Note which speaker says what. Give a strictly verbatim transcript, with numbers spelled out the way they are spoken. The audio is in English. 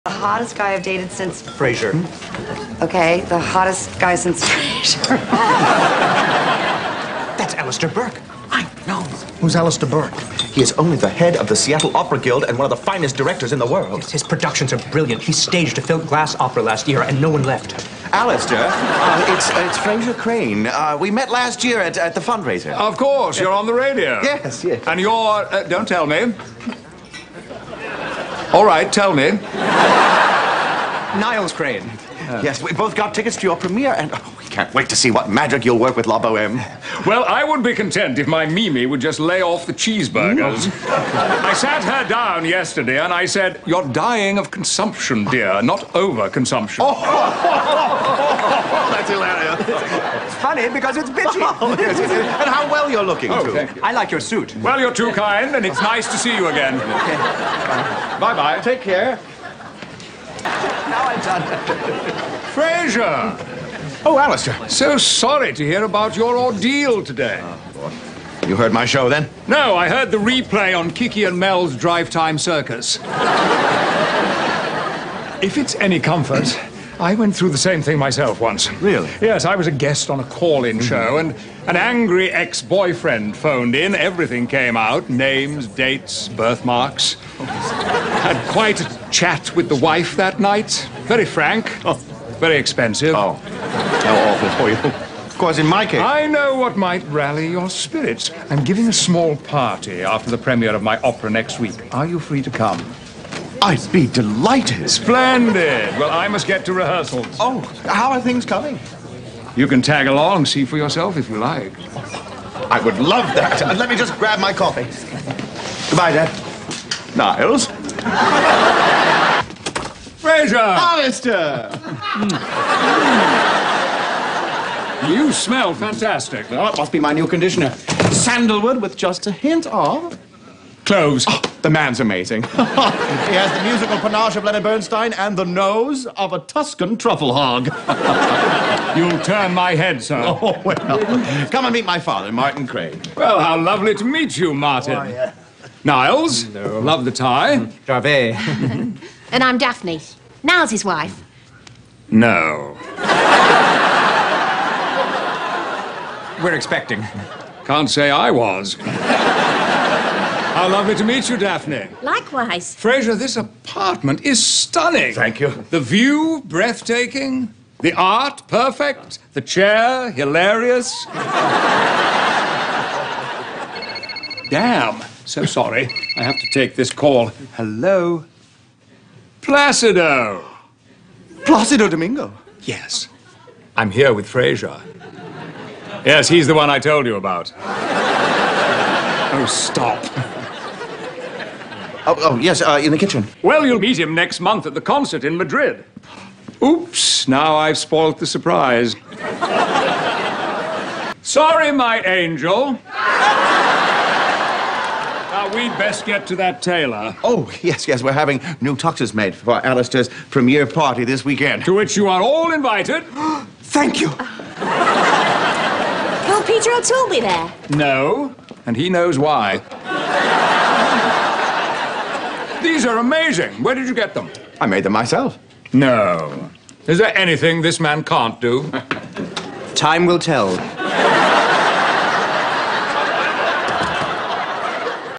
Speaker 1: The hottest guy I've dated since...
Speaker 2: Frasier.
Speaker 1: Okay, the hottest guy since Frasier.
Speaker 2: That's Alistair Burke. I know.
Speaker 3: Who's Alistair Burke?
Speaker 4: He is only the head of the Seattle Opera Guild and one of the finest directors in the world.
Speaker 2: Yes, his productions are brilliant. He staged a Philip Glass opera last year, and no one left.
Speaker 4: Alistair, uh, it's uh, it's Frasier Crane. Uh, we met last year at, at the fundraiser.
Speaker 5: Of course, you're on the radio.
Speaker 4: Yes, yes.
Speaker 5: And you're... Uh, don't tell me. All right, tell me.
Speaker 2: Niles Crane.
Speaker 4: Uh, yes, we both got tickets to your premiere, and oh, we can't wait to see what magic you'll work with La Boheme.
Speaker 5: Well, I would be content if my Mimi would just lay off the cheeseburgers. I sat her down yesterday and I said, "You're dying of consumption, dear, not over-consumption."
Speaker 4: Oh, oh, oh, that's hilarious.
Speaker 2: It's funny because it's bitchy.
Speaker 4: Oh, yes, yes, yes. And how well you're looking,
Speaker 5: Oh,
Speaker 4: too.
Speaker 5: thank you.
Speaker 2: I like your suit.
Speaker 5: Well, you're too kind, and it's nice to see you again. Bye-bye.
Speaker 4: Take care.
Speaker 2: Now I'm done.
Speaker 5: Frasier!
Speaker 4: Oh, Alistair.
Speaker 5: So sorry to hear about your ordeal today.
Speaker 4: You heard my show, then?
Speaker 5: No, I heard the replay on Kiki and Mel's Drive Time Circus. If it's any comfort, I went through the same thing myself once.
Speaker 4: Really?
Speaker 5: Yes, I was a guest on a call-in mm-hmm. show, and an angry ex-boyfriend phoned in. Everything came out, names, dates, birthmarks. Had quite a chat with the wife that night. Very frank, oh. very expensive.
Speaker 4: Oh, how awful for you. Of course, in my case...
Speaker 5: I know what might rally your spirits. I'm giving a small party after the premiere of my opera next week. Are you free to come?
Speaker 4: I'd be delighted.
Speaker 5: Splendid. Well, I must get to rehearsals.
Speaker 4: Oh, how are things coming?
Speaker 5: You can tag along, see for yourself if you like.
Speaker 4: I would love that. Uh, let me just grab my coffee. Goodbye, Dad. Niles.
Speaker 5: Frasier!
Speaker 4: Alistair!
Speaker 5: You smell fantastic.
Speaker 3: Oh, it must be my new conditioner. Sandalwood with just a hint of...
Speaker 5: Cloves.
Speaker 3: Oh, the man's amazing. He has the musical panache of Leonard Bernstein and the nose of a Tuscan truffle hog.
Speaker 5: You'll turn my head, sir.
Speaker 3: Oh, well. Come and meet my father, Martin Crane.
Speaker 5: Well, how lovely to meet you, Martin.
Speaker 3: Oh, yeah.
Speaker 5: Niles, no. Love the tie.
Speaker 2: Jarvet.
Speaker 6: And I'm Daphne. Niles' his wife.
Speaker 5: No.
Speaker 2: We're expecting.
Speaker 5: Can't say I was. How lovely to meet you, Daphne.
Speaker 6: Likewise.
Speaker 5: Frasier, this apartment is stunning.
Speaker 4: Thank you.
Speaker 5: The view, breathtaking. The art, perfect. The chair, hilarious. Damn. So sorry. I have to take this call. Hello? Placido.
Speaker 4: Placido Domingo.
Speaker 5: Yes. I'm here with Frasier. Yes, he's the one I told you about. Oh, stop.
Speaker 4: Oh, oh yes, uh, in the kitchen.
Speaker 5: Well, you'll meet him next month at the concert in Madrid. Oops, now I've spoilt the surprise. Sorry, my angel. Now, we'd best get to that tailor.
Speaker 4: Oh, yes, yes, we're having new tuxes made for Alistair's premiere party this weekend.
Speaker 5: To which you are all invited.
Speaker 4: Thank you.
Speaker 6: Will Peter O'Toole be there?
Speaker 5: No, and he knows why. These are amazing. Where did you get them?
Speaker 4: I made them myself.
Speaker 5: No. Is there anything this man can't do?
Speaker 2: Time will tell.